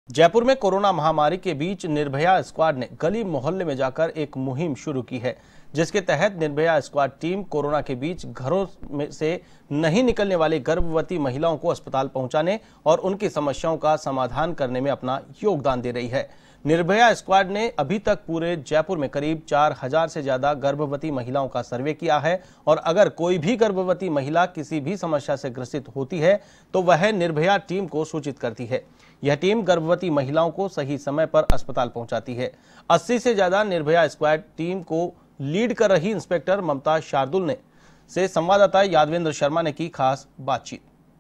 जयपुर में कोरोना महामारी के बीच निर्भया स्क्वाड ने गली मोहल्ले में जाकर एक मुहिम शुरू की है, जिसके तहत निर्भया स्क्वाड टीम कोरोना के बीच घरों में से नहीं निकलने वाली गर्भवती महिलाओं को अस्पताल पहुंचाने और उनकी समस्याओं का समाधान करने में अपना योगदान दे रही है। निर्भया स्क्वाड ने अभी तक पूरे जयपुर में करीब 4000 से ज्यादा गर्भवती महिलाओं का सर्वे किया है और अगर कोई भी गर्भवती महिला किसी भी समस्या से ग्रसित होती है तो वह निर्भया टीम को सूचित करती है। यह टीम गर्भवती महिलाओं को सही समय पर अस्पताल पहुंचाती है। 80 से ज्यादा निर्भया स्क्वाड टीम को लीड कर रही इंस्पेक्टर ममता शार्दुल ने से संवाददाता यादवेंद्र शर्मा ने की खास बातचीत।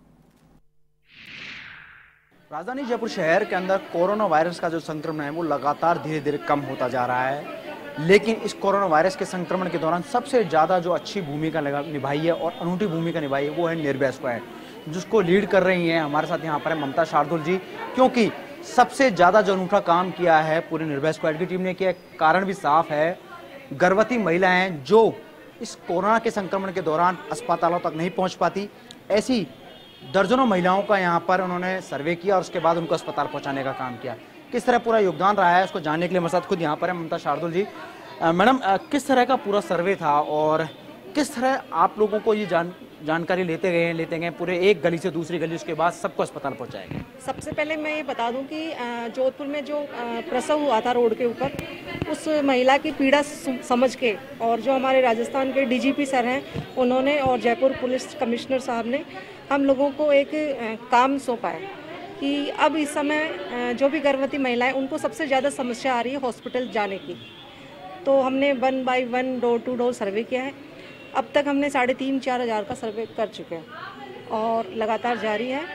राजधानी जयपुर शहर के अंदर कोरोना वायरस का जो संक्रमण है वो लगातार धीरे धीरे कम होता जा रहा है, लेकिन इस कोरोना वायरस के संक्रमण के दौरान सबसे ज़्यादा जो अच्छी भूमिका निभाई है और अनूठी भूमिका निभाई है वो है निर्भया स्क्वाड, जिसको लीड कर रही हैं हमारे साथ यहाँ पर है ममता शार्दुल जी। क्योंकि सबसे ज़्यादा जो अनूठा काम किया है पूरी निर्भया स्क्वाड की टीम ने किया, कारण भी साफ है। गर्भवती महिलाएं जो इस कोरोना के संक्रमण के दौरान अस्पतालों तक नहीं पहुँच पाती, ऐसी दर्जनों महिलाओं का यहाँ पर उन्होंने सर्वे किया और उसके बाद उनको अस्पताल पहुँचाने का काम किया। किस तरह पूरा योगदान रहा है उसको जानने के लिए मेरे साथ खुद यहाँ पर है ममता शार्दुल जी। मैडम, किस तरह का पूरा सर्वे था और किस तरह आप लोगों को ये जानकारी लेते गए पूरे एक गली से दूसरी गली, उसके बाद सबको अस्पताल पहुँचाया गया? सबसे पहले मैं ये बता दूं कि जोधपुर में जो प्रसव हुआ था रोड के ऊपर, उस महिला की पीड़ा समझ के और जो हमारे राजस्थान के डीजीपी सर हैं उन्होंने और जयपुर पुलिस कमिश्नर साहब ने हम लोगों को एक काम सौंपा है कि अब इस समय जो भी गर्भवती महिलाएं उनको सबसे ज़्यादा समस्या आ रही है हॉस्पिटल जाने की। तो हमने 1 by 1 door to door survey किया है। अब तक हमने 3,500-4 हज़ार का सर्वे कर चुके हैं और लगातार जारी है।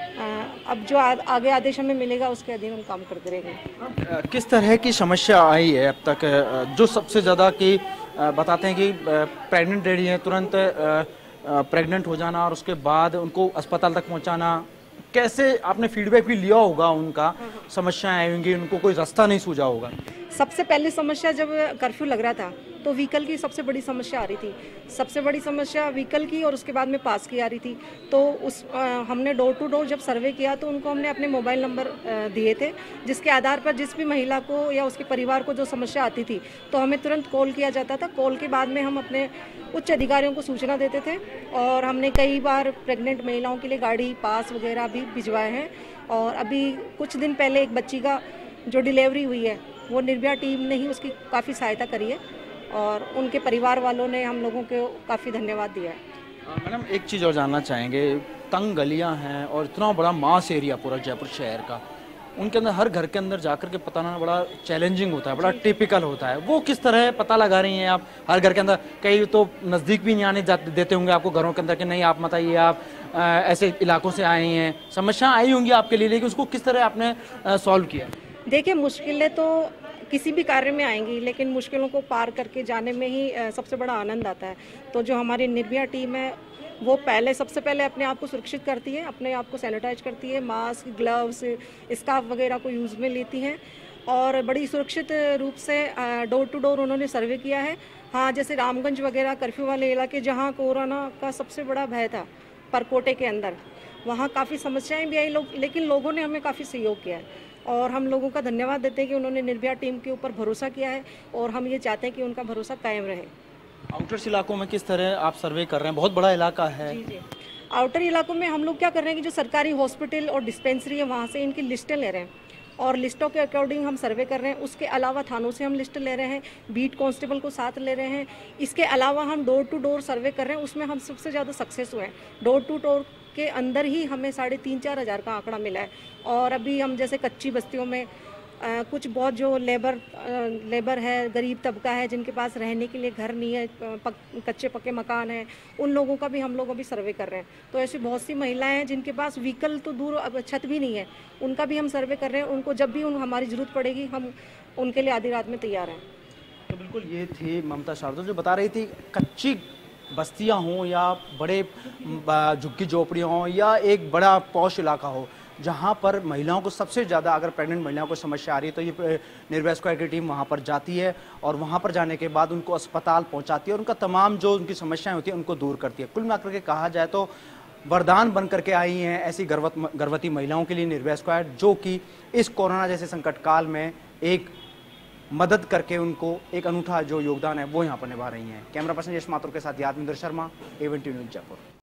अब जो आगे आदेश हमें मिलेगा उसके अधीन हम काम करते रहेंगे। किस तरह की समस्या आई है अब तक, जो सबसे ज़्यादा कि बताते हैं कि प्रेग्नेंट लेडी है, तुरंत प्रेग्नेंट हो जाना और उसके बाद उनको अस्पताल तक पहुंचाना, कैसे आपने फीडबैक भी लिया होगा, उनका समस्याएं आई होंगी, उनको कोई रास्ता नहीं सूझा होगा? सबसे पहली समस्या जब कर्फ्यू लग रहा था तो व्हीकल की सबसे बड़ी समस्या आ रही थी, सबसे बड़ी समस्या व्हीकल की और उसके बाद में पास की आ रही थी। तो हमने डोर टू डोर जब सर्वे किया तो उनको हमने अपने मोबाइल नंबर दिए थे, जिसके आधार पर जिस भी महिला को या उसके परिवार को जो समस्या आती थी तो हमें तुरंत कॉल किया जाता था। कॉल के बाद में हम अपने उच्च अधिकारियों को सूचना देते थे और हमने कई बार प्रेग्नेंट महिलाओं के लिए गाड़ी पास वगैरह भी भिजवाए हैं। और अभी कुछ दिन पहले एक बच्ची का जो डिलीवरी हुई है वो निर्भया टीम ने ही उसकी काफ़ी सहायता करी है और उनके परिवार वालों ने हम लोगों को काफ़ी धन्यवाद दिया है। मैडम, एक चीज़ और जानना चाहेंगे, तंग गलियां हैं और इतना बड़ा मास एरिया पूरा जयपुर शहर का, उनके अंदर हर घर के अंदर जाकर के पता लगाना बड़ा चैलेंजिंग होता है, बड़ा टिपिकल होता है। वो किस तरह पता लगा रही हैं आप हर घर के अंदर? कई तो नज़दीक भी नहीं आने देते होंगे आपको घरों के अंदर कि नहीं आप मत आइए, आप ऐसे इलाकों से आए हैं, समस्या आई होंगी आपके लिए, लेकिन उसको किस तरह आपने सॉल्व किया? देखिए, मुश्किलें तो किसी भी कार्य में आएंगी, लेकिन मुश्किलों को पार करके जाने में ही सबसे बड़ा आनंद आता है। तो जो हमारी निर्भया टीम है वो सबसे पहले अपने आप को सुरक्षित करती है, अपने आप को सैनिटाइज करती है, मास्क, ग्लव्स, स्कार्फ वगैरह को यूज़ में लेती हैं और बड़ी सुरक्षित रूप से डोर टू डोर उन्होंने सर्वे किया है। हाँ, जैसे रामगंज वगैरह कर्फ्यू वाले इलाके जहाँ कोरोना का सबसे बड़ा भय था, परकोटे के अंदर, वहाँ काफ़ी समस्याएँ भी आई, लेकिन लोगों ने हमें काफ़ी सहयोग किया है और हम लोगों का धन्यवाद देते हैं कि उन्होंने निर्भया टीम के ऊपर भरोसा किया है और हम ये चाहते हैं कि उनका भरोसा कायम रहे। आउटर्स इलाकों में किस तरह आप सर्वे कर रहे हैं? बहुत बड़ा इलाका है। जी। आउटर इलाकों में हम लोग क्या कर रहे हैं कि जो सरकारी हॉस्पिटल और डिस्पेंसरी है वहाँ से इनकी लिस्टें ले रहे हैं और लिस्टों के अकॉर्डिंग हम सर्वे कर रहे हैं। उसके अलावा थानों से हम लिस्ट ले रहे हैं, बीट कांस्टेबल को साथ ले रहे हैं। इसके अलावा हम डोर टू डोर सर्वे कर रहे हैं, उसमें हम सबसे ज़्यादा सक्सेस हुए हैं। डोर टू डोर के अंदर ही हमें 3,500-4 हज़ार का आंकड़ा मिला है और अभी हम जैसे कच्ची बस्तियों में कुछ बहुत जो लेबर है, गरीब तबका है जिनके पास रहने के लिए घर नहीं है, कच्चे पक्के मकान हैं, उन लोगों का भी हम लोग अभी सर्वे कर रहे हैं। तो ऐसी बहुत सी महिलाएं हैं जिनके पास व्हीकल तो दूर, अब छत भी नहीं है, उनका भी हम सर्वे कर रहे हैं। उनको जब भी हमारी ज़रूरत पड़ेगी हम उनके लिए आधी रात में तैयार हैं। तो बिल्कुल ये थी ममता शार्दुल जो बता रही थी, कच्ची बस्तियां हों या बड़े झुग्गी झोपड़ियाँ हों या एक बड़ा पॉश इलाका हो, जहाँ पर महिलाओं को सबसे ज़्यादा अगर प्रेग्नेंट महिलाओं को समस्या आ रही है तो ये निर्भया स्क्वाड की टीम वहाँ पर जाती है और वहाँ पर जाने के बाद उनको अस्पताल पहुँचाती है और उनका तमाम जो उनकी समस्याएं होती हैं उनको दूर करती है। कुल मिलाकर के कहा जाए तो वरदान बन करके आई हैं ऐसी गर्भवती महिलाओं के लिए निर्भया स्क्वाड, जो कि इस कोरोना जैसे संकट काल में एक मदद करके उनको एक अनूठा जो योगदान है वो यहाँ पर निभा रही हैं। कैमरा पर्सन यश माथुर के साथ यादविंदर शर्मा, AVN न्यूज़ जयपुर।